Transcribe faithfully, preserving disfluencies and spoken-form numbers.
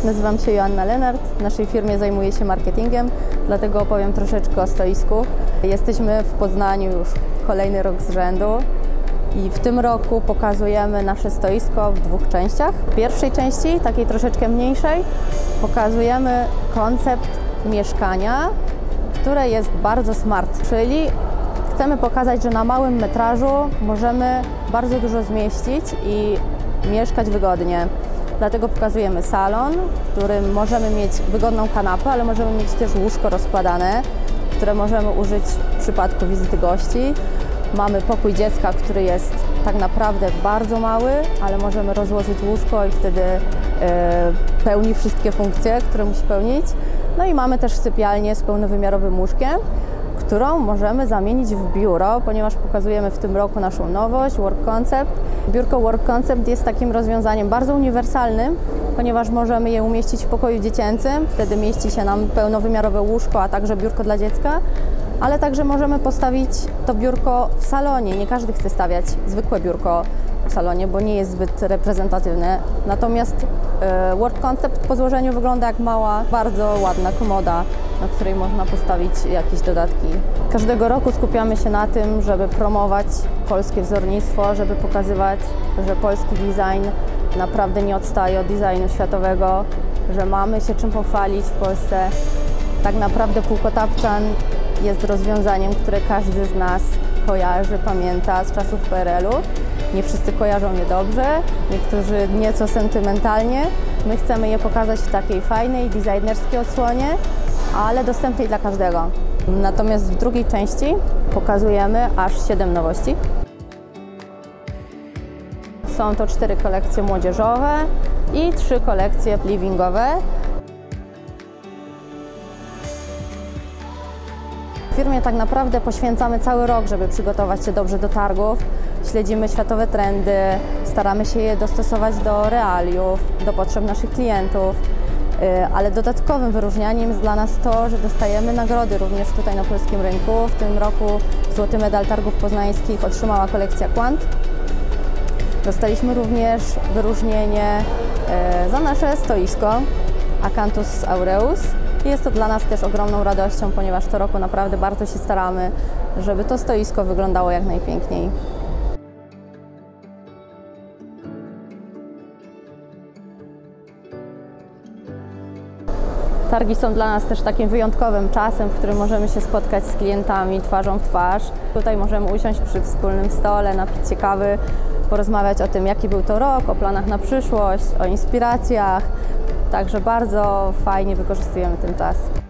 Nazywam się Joanna Lenart, w naszej firmie zajmuję się marketingiem, dlatego opowiem troszeczkę o stoisku. Jesteśmy w Poznaniu już kolejny rok z rzędu i w tym roku pokazujemy nasze stoisko w dwóch częściach. W pierwszej części, takiej troszeczkę mniejszej, pokazujemy koncept mieszkania, które jest bardzo smart, czyli chcemy pokazać, że na małym metrażu możemy bardzo dużo zmieścić i mieszkać wygodnie. Dlatego pokazujemy salon, w którym możemy mieć wygodną kanapę, ale możemy mieć też łóżko rozkładane, które możemy użyć w przypadku wizyty gości. Mamy pokój dziecka, który jest tak naprawdę bardzo mały, ale możemy rozłożyć łóżko i wtedy e, pełni wszystkie funkcje, które musi pełnić. No i mamy też sypialnię z pełnowymiarowym łóżkiem, którą możemy zamienić w biuro, ponieważ pokazujemy w tym roku naszą nowość, Work Concept. Biurko Work Concept jest takim rozwiązaniem bardzo uniwersalnym, ponieważ możemy je umieścić w pokoju dziecięcym, wtedy mieści się nam pełnowymiarowe łóżko, a także biurko dla dziecka, ale także możemy postawić to biurko w salonie. Nie każdy chce stawiać zwykłe biurko w salonie, bo nie jest zbyt reprezentatywne. Natomiast e, Work Concept po złożeniu wygląda jak mała, bardzo ładna komoda, na której można postawić jakieś dodatki. Każdego roku skupiamy się na tym, żeby promować polskie wzornictwo, żeby pokazywać, że polski design naprawdę nie odstaje od designu światowego, że mamy się czym pochwalić w Polsce. Tak naprawdę półkotapczan jest rozwiązaniem, które każdy z nas kojarzy, pamięta z czasów P R L u. Nie wszyscy kojarzą je dobrze, niektórzy nieco sentymentalnie. My chcemy je pokazać w takiej fajnej, designerskiej odsłonie, ale dostępnej dla każdego. Natomiast w drugiej części pokazujemy aż siedem nowości. Są to cztery kolekcje młodzieżowe i trzy kolekcje livingowe. W firmie tak naprawdę poświęcamy cały rok, żeby przygotować się dobrze do targów. Śledzimy światowe trendy, staramy się je dostosować do realiów, do potrzeb naszych klientów. Ale dodatkowym wyróżnianiem jest dla nas to, że dostajemy nagrody również tutaj na polskim rynku. W tym roku złoty medal targów poznańskich otrzymała kolekcja Quant. Dostaliśmy również wyróżnienie za nasze stoisko Acanthus aureus. Jest to dla nas też ogromną radością, ponieważ co roku naprawdę bardzo się staramy, żeby to stoisko wyglądało jak najpiękniej. Targi są dla nas też takim wyjątkowym czasem, w którym możemy się spotkać z klientami twarzą w twarz. Tutaj możemy usiąść przy wspólnym stole, napić się kawy, porozmawiać o tym, jaki był to rok, o planach na przyszłość, o inspiracjach. Także bardzo fajnie wykorzystujemy ten czas.